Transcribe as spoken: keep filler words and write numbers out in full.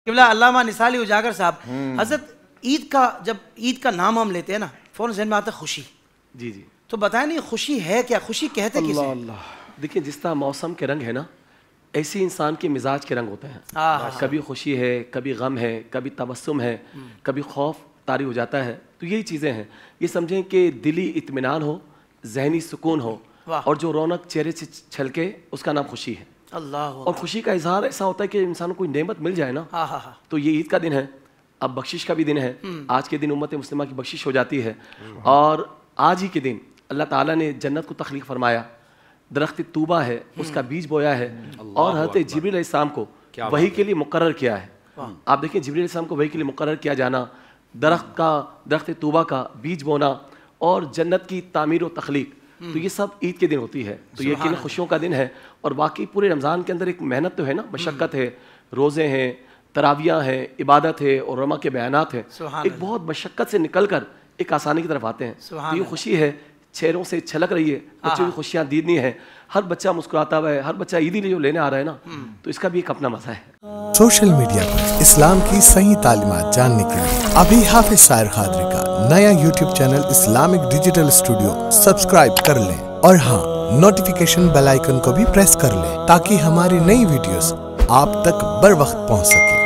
قبلہ علامہ نثالی اجاگر صاحب، حضرت عید کا جب عید کا نام ہم لیتے ہیں نا فوراً ذہن میں آتا ہے خوشی. جی جی تو بتائیں نہیں خوشی ہے کیا؟ خوشی کہتے کسے؟ اللہ اللہ دیکھیں جس طرح موسم کے رنگ ہے نا ایسے انسان کے مزاج کے رنگ ہوتے ہیں. کبھی خوشی ہے، کبھی غم ہے، کبھی تبسم ہے، کبھی خوف طاری ہو جاتا ہے. تو یہی چیزیں ہیں. یہ سمجھیں کہ دلی اطمینان ہو، ذہنی سکون ہو اور جو رونق چہرے سے چھلکے اس کا نام خوشی ہے. اللہ. اور خوشی کا اظہار ایسا ہوتا ہے کہ انسان کو کوئی نعمت مل جائے نا تو یہ عید کا دن ہے. اب بخشش کا بھی دن ہے. آج کے دن امت مسلمہ کی بخشش ہو جاتی ہے اور آج ہی کے دن اللہ تعالیٰ نے جنت کو تخلیق فرمایا. درخت طوبہ ہے، اس کا بیج بویا ہے اور حضرت جبریل علیہ السلام کو وحی کے لیے مقرر کیا ہے. آپ دیکھیں جبریل علیہ السلام کو وحی کے لیے مقرر کیا جانا، درخت کا درخت طوبہ کا بیج بونا اور جنت کی تعمیر و تخلیق، تو یہ سب عید کے دن ہوتی ہے. تو یہ یقیناً خوشیوں کا دن ہے. اور باقی پورے رمضان کے اندر ایک محنت تو ہے نا، مشقت ہے، روزے ہیں، تراویاں ہیں، عبادت ہے اور علماء کے بیانات ہیں. ایک بہت مشقت سے نکل کر ایک آسانی کی طرف آتے ہیں. تو یہ خوشی ہے، چہروں سے چھلک رہی ہے. بچوں کی خوشیاں دیدنی ہے. ہر بچہ مسکراتا ہوا ہے، ہر بچہ عیدی جو لینے آ رہا ہے نا تو اس کا بھی ایک اپنا مزہ ہے. سوشل میڈیا پر اسلام کی صحیح تعلیمات جاننے کے لیے ابھی حافظ سائر قادری کا نیا YouTube channel Islamic digital studio subscribe کر لیں اور ہاں نوٹیفیکیشن بیل آئیکن کو بھی پریس کر لیں تاکہ ہماری نئی ویڈیوز آپ تک بر وقت پہنچ سکے.